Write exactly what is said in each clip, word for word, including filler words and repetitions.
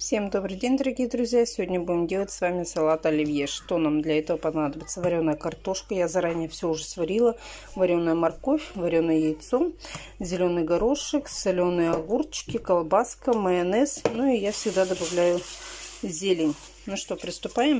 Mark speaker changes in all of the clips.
Speaker 1: Всем добрый день, дорогие друзья! Сегодня будем делать с вами салат оливье. Что нам для этого понадобится? Вареная картошка, я заранее все уже сварила, вареная морковь, вареное яйцо, зеленый горошек, соленые огурчики, колбаска, майонез. Ну и я всегда добавляю зелень. Ну что, приступаем?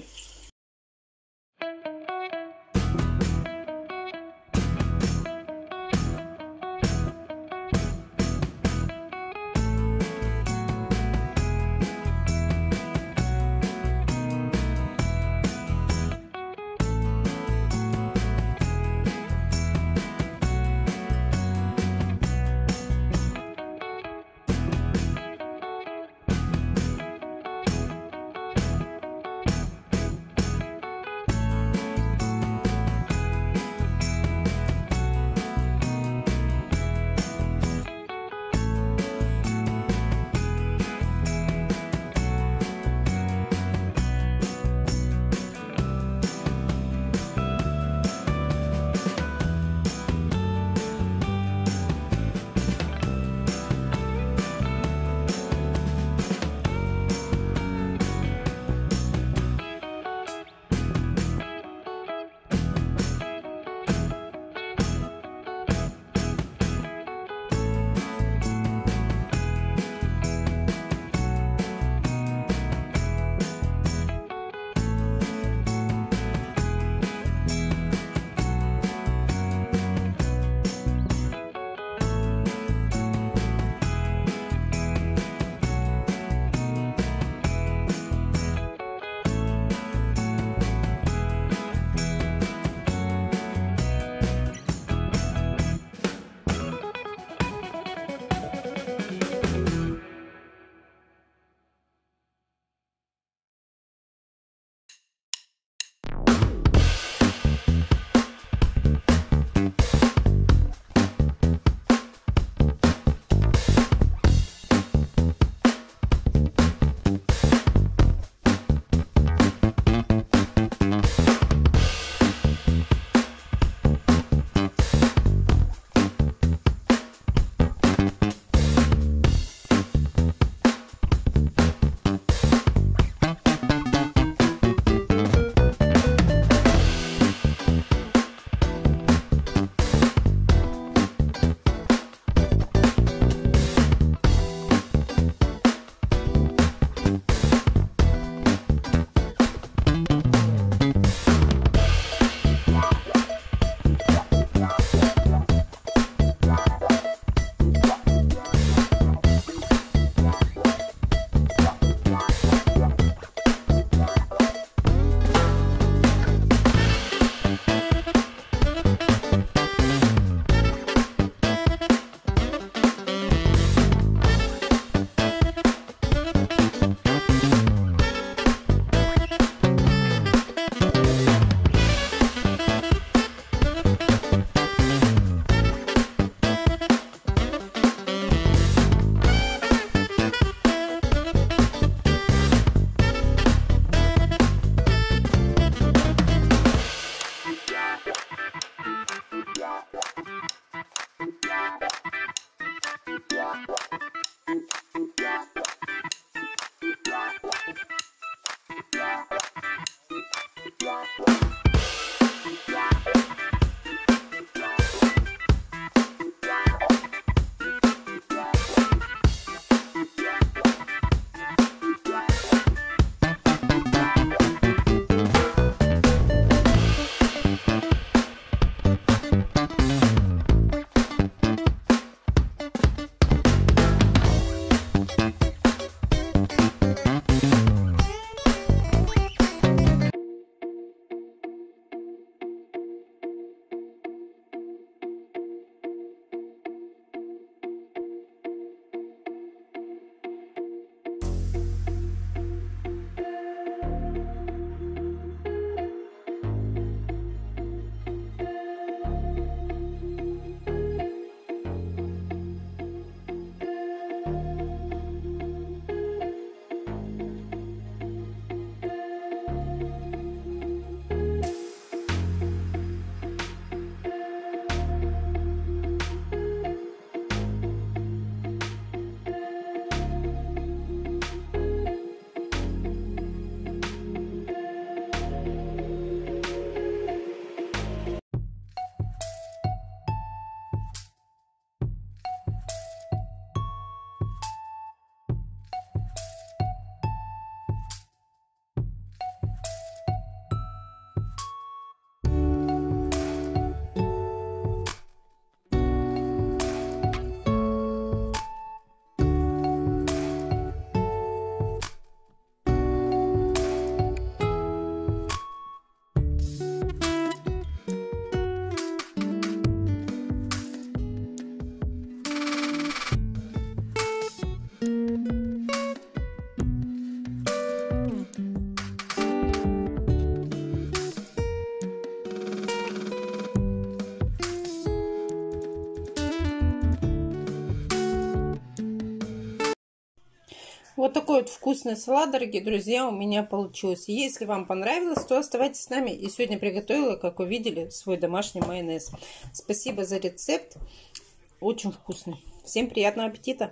Speaker 1: Вот такой вот вкусный салат, дорогие друзья, у меня получился. Если вам понравилось, то оставайтесь с нами. И сегодня приготовила, как вы видели, свой домашний майонез. Спасибо за рецепт. Очень вкусный. Всем приятного аппетита!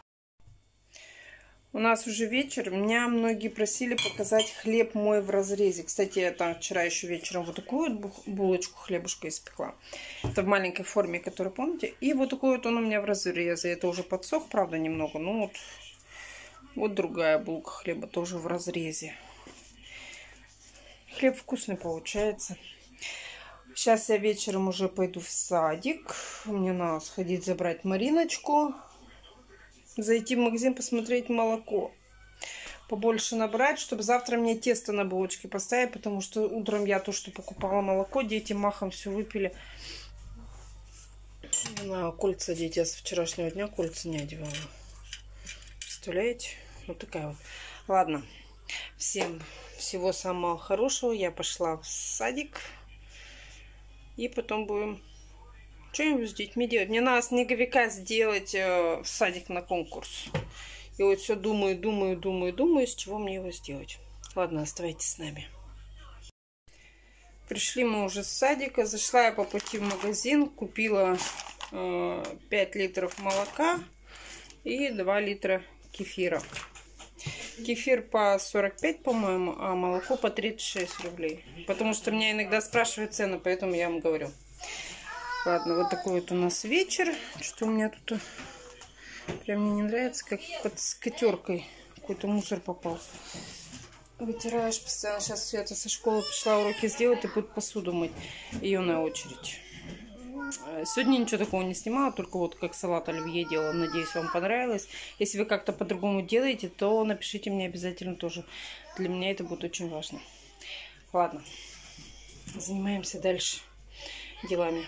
Speaker 1: У нас уже вечер. Меня многие просили показать хлеб мой в разрезе. Кстати, я там вчера еще вечером вот такую вот булочку хлебушка испекла. Это в маленькой форме, которую помните. И вот такой вот он у меня в разрезе. Это уже подсох, правда, немного. Ну вот. Вот другая булка хлеба тоже в разрезе. Хлеб вкусный получается. Сейчас я вечером уже пойду в садик. Мне надо сходить забрать Мариночку. Зайти в магазин посмотреть молоко. Побольше набрать, чтобы завтра мне тесто на булочке поставить. Потому что утром я то, что покупала молоко, дети махом все выпили. На кольца дети, я с вчерашнего дня кольца не одевала. Представляете? Вот такая вот. Ладно. Всем всего самого хорошего. Я пошла в садик. И потом будем что-нибудь с детьми делать. Мне надо снеговика сделать э, в садик на конкурс. И вот все думаю, думаю, думаю, думаю, с чего мне его сделать. Ладно, оставайтесь с нами. Пришли мы уже с садика. Зашла я по пути в магазин. Купила э, пять литров молока и два литра кефира. Кефир по сорок пять, по-моему, а молоко по тридцать шесть рублей. Потому что меня иногда спрашивают цену, поэтому я вам говорю. Ладно, вот такой вот у нас вечер. Что у меня тут прям мне не нравится, как под скатеркой какой-то мусор попал. Вытираешь постоянно. Сейчас Света со школы пришла уроки сделать и будет посуду мыть. Ее на очередь. Сегодня ничего такого не снимала, только вот как салат оливье делала. Надеюсь, вам понравилось. Если вы как-то по-другому делаете, то напишите мне обязательно тоже. Для меня это будет очень важно. Ладно, занимаемся дальше делами.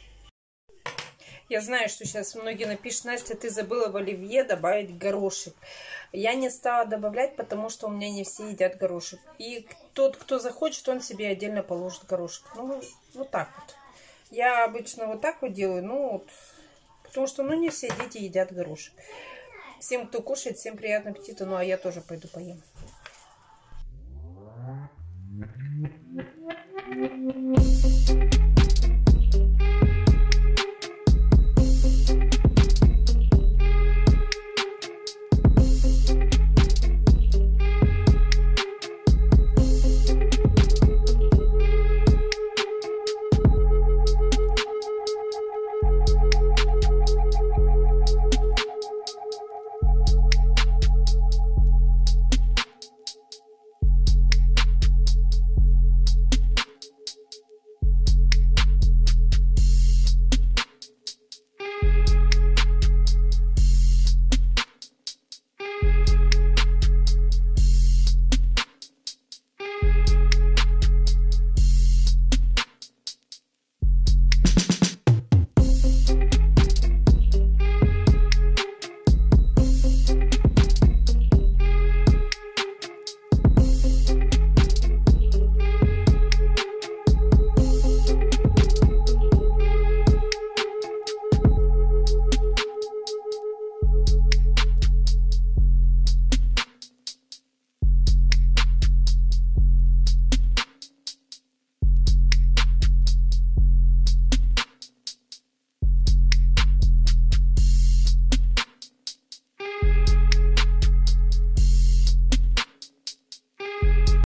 Speaker 1: Я знаю, что сейчас многие напишут: Настя, ты забыла в оливье добавить горошек. Я не стала добавлять, потому что у меня не все едят горошек. И тот, кто захочет, он себе отдельно положит горошек. Ну, вот так вот. Я обычно вот так вот делаю, ну вот, потому что, ну, не все дети едят горошек. Всем, кто кушает, всем приятного аппетита, ну, а я тоже пойду поем.